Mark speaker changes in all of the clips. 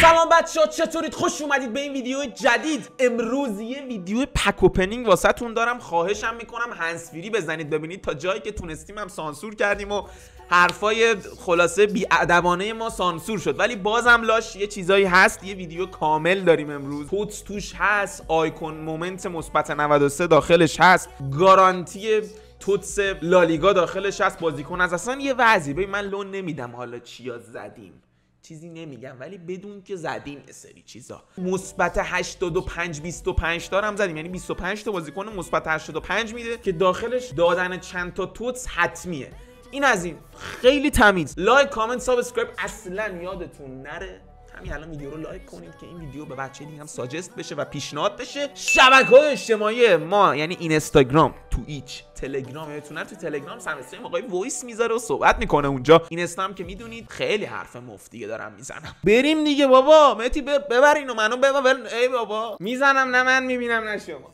Speaker 1: سلام بچه‌ها، چطورید؟ خوش اومدید به این ویدیو جدید. امروز یه ویدیو پک اوپنینگ واسهتون دارم. خواهشم میکنم هندزفری بزنید ببینید. تا جایی که تونستیم هم سانسور کردیم و حرفای خلاصه بی‌ادبانه ما سانسور شد، ولی بازم لاش یه چیزایی هست. یه ویدیو کامل داریم امروز. کوتس توش هست، آیکون مومنت مثبت 93 داخلش هست، گارانتی توتس لالیگا داخلش هست، بازیکن از اصلا یه وضعی. ببین من لون نمیدم حالا چیا زدیم، چیزی نمیگم، ولی بدون که زدیم یه سری چیزا. مثبت 85 25 تا هم زدیم، یعنی 25 تا بازیکن مثبت 85 میده که داخلش دادن چند تا توتس حتمیه. این از این. خیلی تمیز. لایک، کامنت، سابسکرایب اصلا یادتون نره. همین الان ویدیو رو لایک کنید که این ویدیو به بچه دیگه هم ساجست بشه و پیشنهاد بشه. شبکه‌های اجتماعی ما یعنی اینستاگرام، توییچ، تلگرام، یادتونه تو تلگرام سمستریم آقای وایس میذاره و صحبت میکنه اونجا. اینستا هم که میدونید خیلی حرف مفتیه دارم میزنم. بریم دیگه بابا. مهدی ببر اینو، منو ببر. ای بابا میزنم، نه من میبینم نه شما.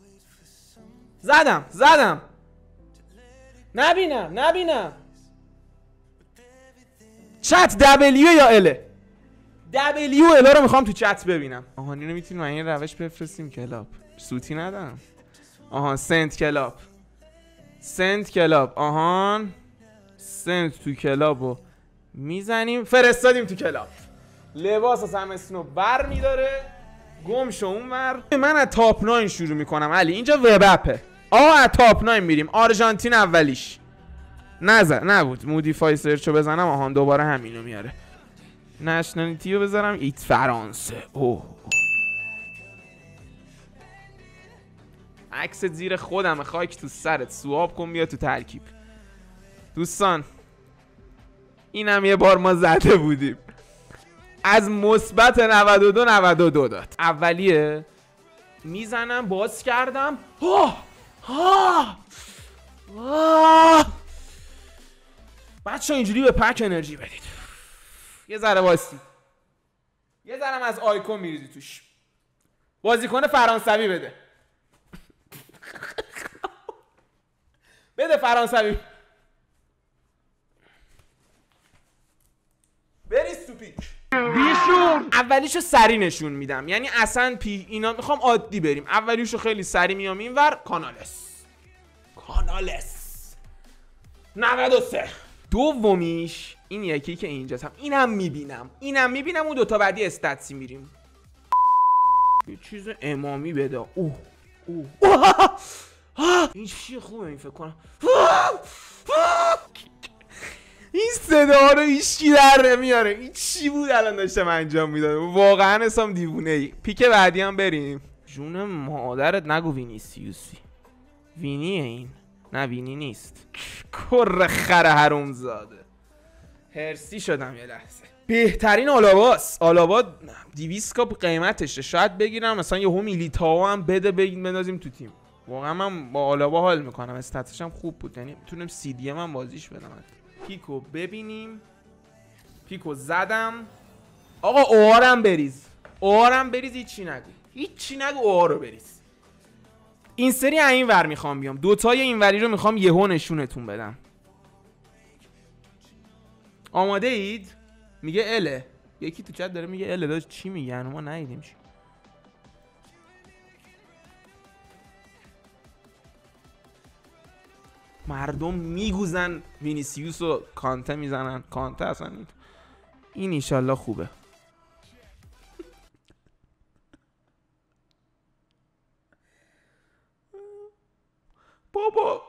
Speaker 1: زدم نبینم. چت دبلیو یا اله؟ دبلیو الا رو میخوام تو چت ببینم. آهان اینو میتونیم من این روش بفرستیم کلاب. سوتی ندارم. آهان سنت کلاب. آهان سنت تو کلابو میزنیم، فرستادیم تو کلاب. لباس سمستونو بر میداره، گم شو اونور. من از تاپ 9 شروع میکنم علی. اینجا وب اپه. از تاپ 9 میریم. آرژانتین اولیش نبود. مودیفای سرچو بزنم، آهان دوباره همینو میاره. نشنالیتی رو بذارم ایت فرانسه. عکس زیر خودم، خاک تو سرت. سواب کن بیا تو ترکیب. دوستان اینم یه بار ما زده بودیم. از مثبت 92 داد. اولیه میزنم، باز کردم. بچه اینجوری به پک انرژی بدید. یه ذره واستی، یه ذره از آیکون میریزی توش. بازیکن فرانسوی بده. بده فرانسوی. بریز تو پیک. اولیشو سری نشون میدم، یعنی اصلا اینا میخوام عادی بریم. اولیشو خیلی سری میام اینور. کانالس 93. دومیش این یکی که اینجاست. هم اینم میبینم. اون دوتا بعدی استاتسی میریم. یه چیز امامی بده. این چیه خوبه این فکر کنم. این صدا رو هیچکی در نمیاره. این چی بود الان داشتم انجام میدادم؟ واقعا حسام دیوونه ای. پیک بعدی هم بریم. جون مادرت نگو وینیسیوسی. وینیه این؟ نه وینی نیست. کر خر حرومزاده. هرسی شدم یه لحظه. بهترین آلابا 200 قیمتشه. شاید بگیرم مثلا یهو میلیتائو هم بده بندازیم تو تیم. واقعا من با آلابا حال میکنم. استاتش هم خوب بود، یعنی میتونم سی دی ام هم بازیش بدم. پیکو ببینیم. پیکو زدم. آقا اوارم بریز. هیچی نگو. اوارو بریز. این سری این ور میخوام بیام. دوتای این وری رو میخوام یهو نشونتون بدم. آماده اید؟ میگه اله. یکی تو چت داره میگه اله. داشت چی میگن؟ ما ندیدیم چی. مردم میگوزن وینیسیوس و کانته میزنن. کانته اصلا این ایشالله خوبه. بابا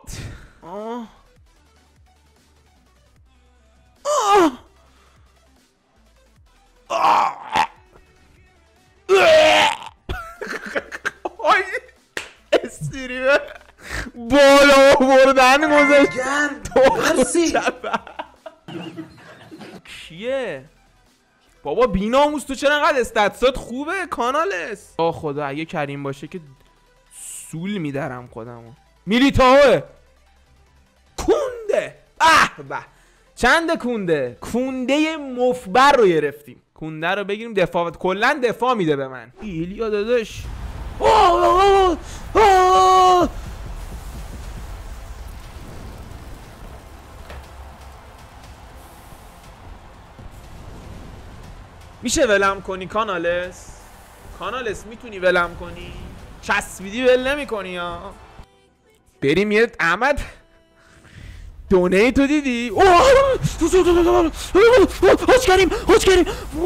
Speaker 1: استریمه بالا بردن گذاشت. کیه؟ بابا بیناموس تو چرا انقدر استاتسات خوبه؟ کانالس. خدا اگه کریم باشه که سول میدارم خودمو. میلیتائو کونده. به چند کونده مفبر رو گرفتیم. کونده رو بگیریم. دفاع کلا دفاع میده به من. ایلیا داداش. میشه ولم کنی کانالس؟ کانالس میتونی ولم کنی؟ چسبیدی ول نمی کنی ها. بریم یه احمد دونه تو دیدی؟ حاج کریم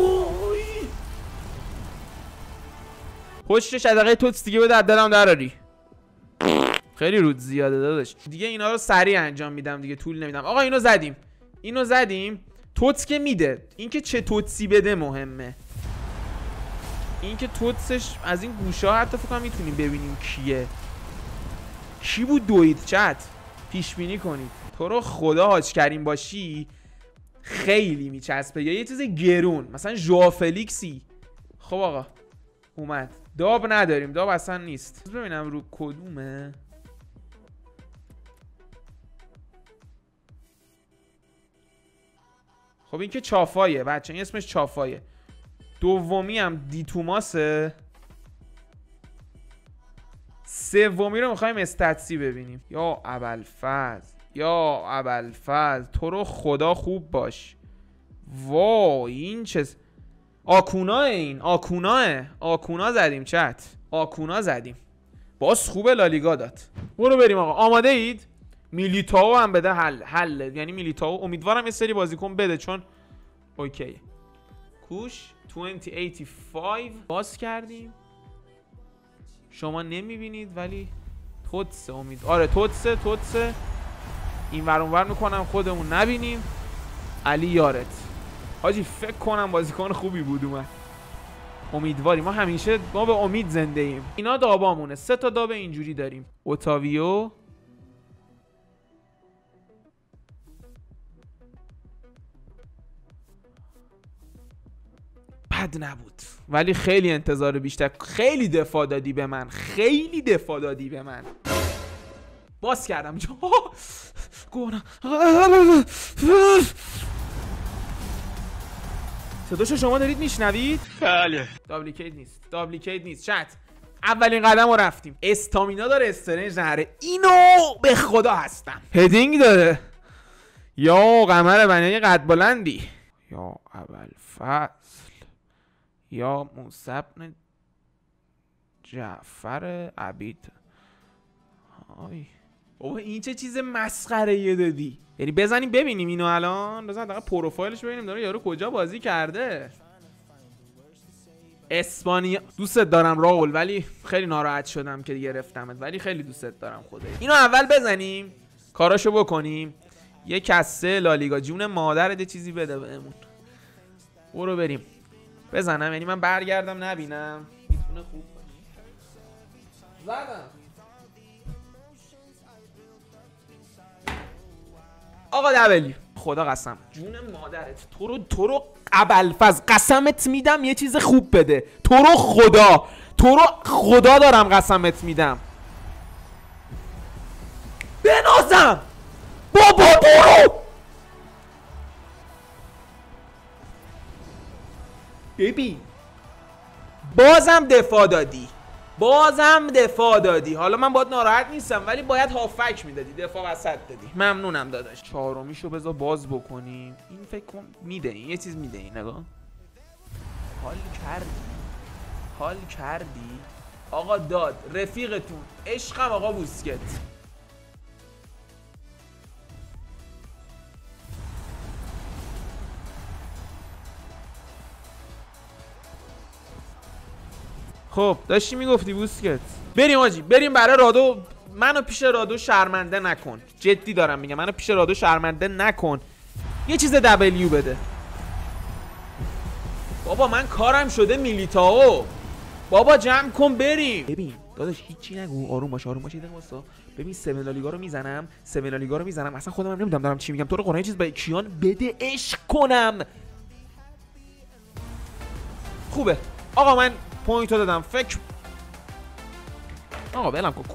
Speaker 1: پشت شدقه توتس دیگه بده دلم دراری. خیلی رود زیاده داداش دیگه. اینا رو سریع انجام میدم دیگه، طول نمیدم. آقا اینو زدیم توتس که میده. اینکه چه توتسی بده مهمه. اینکه توتسش از این گوشه ها حتی فکر کنم میتونیم ببینیم کیه. کی بود دوید چت پیش بینی کنید. تو رو خدا حاج کریم باشی خیلی میچسبه، یا یه چیز گرون مثلا ژو فلیکسی. خب آقا اومد. داب نداریم، داب اصلا نیست. ببینم رو کدومه. خب این که چافایه بچه، این اسمش چافایه. دومی هم دیتوماسه. سومی رو میخوایم استاتسی ببینیم. یا ابوالفضل تو رو خدا خوب باش. وای این چه آکونا. این آکونا زدیم چت. آکونا زدیم باز خوبه. لالیگا داد. برو بریم آقا. آماده اید؟ میلیتائو هم بده حل. یعنی میلیتائو امیدوارم یه سری بازیکن بده چون اوکیه. کوش 2085 باز کردیم. شما نمیبینید ولی توتس آره توتس این ور اون ور میکنم خودمون نبینیم. علی یارت حاجی فکر کنم بازیکن خوبی بود اومد. امیدواریم. ما همیشه به امید زنده ایم. اینا دابامونه. 3 تا داب اینجوری داریم. اوتاویو بد نبود ولی خیلی انتظار بیشتر. خیلی دفاع دادی به من. باز کردم گونم. صداشو شما دارید میشنوید؟ بله. دابلیکیت نیست چت. اولین قدم رو رفتیم. استامینا داره، استرنج نهره. اینو به خدا هستم. هدینگ داره. یا قمر بنای قد بلندی. یا ابوالفضل یا موسی بن جعفر عبید. آی بابا این چه چیز مسخره ای دادی. یعنی بزنیم ببینیم اینو الان. بزن دقیقا پروفایلش ببینیم داره یارو کجا بازی کرده. اسپانیا. دوستت دارم راول ولی خیلی ناراحت شدم که گرفتمت ولی خیلی دوستت دارم خدایی. اینو اول بزنیم کاراشو بکنیم. یه کسه لالیگا جون مادرت یه چیزی بده بهمون. برو بریم بزنم. یعنی من برگردم نبینم. میتونه خوب باشه. زدم. آقا دبلی خدا قسم جون مادرت تو رو ابوالفضل قسمت میدم یه چیز خوب بده. تو رو خدا دارم قسمت میدم. بنازم بابا برو. ببین بازم دفاع دادی. حالا من باید ناراحت نیستم ولی باید هافک میدادی. دفاع وسط دادی. ممنونم داداش. چهارمیشو بذار باز بکنیم. این فکر کن میده. این یه چیز میده. این نگاه. حال کردی آقا. داد رفیقتون عشقم آقا بوسکت. خب داشتی میگفتی بوسکت. بریم آجی بریم برای رادو. منو پیش رادو شرمنده نکن. جدی دارم میگم منو پیش رادو شرمنده نکن. یه چیز دبلیو بده. بابا من کارم شده میلیتائو. بابا جمع کن بریم. ببین داداش هیچی نگو. آروم باش دیگه واسه. ببین 7 لالیگا رو میزنم. اصلا خودم هم نمیدونم دارم چی میگم. تو رو قرآن چیز به کیان بده عشق کنم. خوبه آقا. من پوینتو دادم. فکر آقا بلم کن.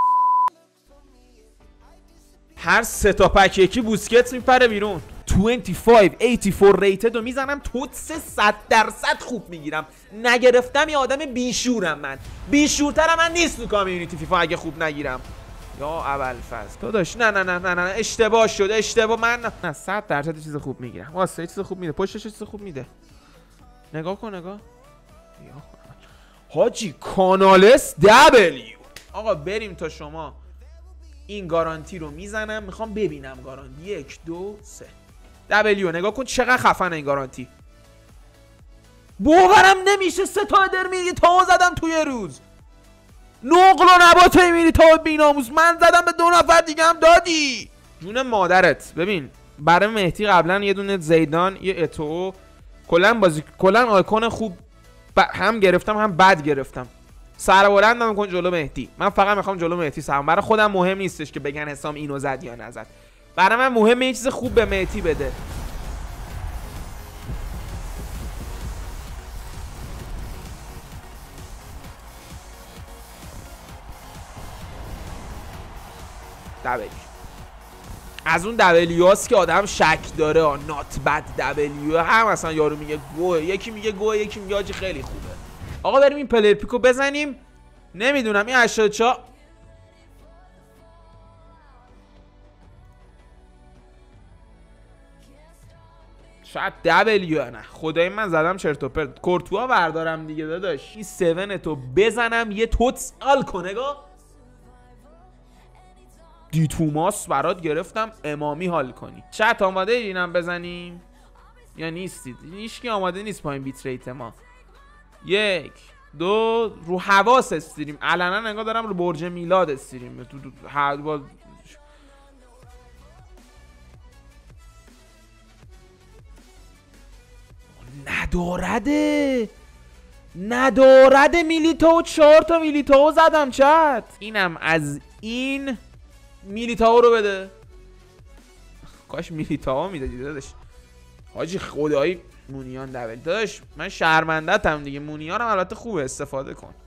Speaker 1: هر 3 تا پک یکی بوسکت میپره بیرون. 2584 ریتد رو میزنم. توتس 100% خوب میگیرم. نگرفتم یه آدم بیشورم. من بیشورترم من نیست تو کامیونیتی فیفا اگه خوب نگیرم. یا ابوالفضل تو داشت. نه اشتباه شد. من نه 100% چیز خوب میگیرم. واسه چیز خوب میده. پشتش چیز خوب میده. نگاه کن حاجی کانالس دبلیو. آقا بریم تا شما این گارانتی رو میزنم. میخوام ببینم گارانتی 1 2 3 دبلیو. نگاه کن چقدر خفنه این گارانتی. باورم نمیشه 3 تا در میلیتائو زدم توی روز. نقل و نبات میلیتائو بیناموس. من زدم به 2 نفر دیگه هم دادی. جون مادرت. ببین برای مهدی قبلا یه دونه زیدان یه اتو کلا آیکون خوب هم گرفتم هم بد گرفتم. سربلندم کن جلو مهدی. من فقط میخوام جلو مهدی سرم. برای خودم مهم نیستش که بگن حسام اینو زد یا نزد. برای من مهمه یه چیز خوب به مهدی بده. دبلیو از اون دبلیو هاست که آدم شک داره. نات بد دبلیو. هم اصلا یارو میگه گوه، یکی میگه گوه، یکی میگه آجی خیلی خوبه. آقا بریم این پلیر پیکو بزنیم. نمیدونم این 84 شاید دبلیو. نه خدای من زدم چرت و پرت. کورتوا بردارم دیگه داداش. این 7 تو بزنم یه توتال کنگا. دی توماس برات گرفتم امامی حال کنی. چت آماده اینم بزنیم یا نیستید؟ هیچکی آماده نیست پایین بیت ریت ما. 1 2 رو حواس استریم. علنا انگار دارم رو برج میلاد استریم. ندارده میلیتائو. 4 تا میلیتائو زدم چت. اینم از این. میلیتائو رو بده. کاش میلیتائو میدادی داداش. حاجی خدایی مونیان دبل داداش. من شرمندتم دیگه. مونیان هم البته خوبه استفاده کن.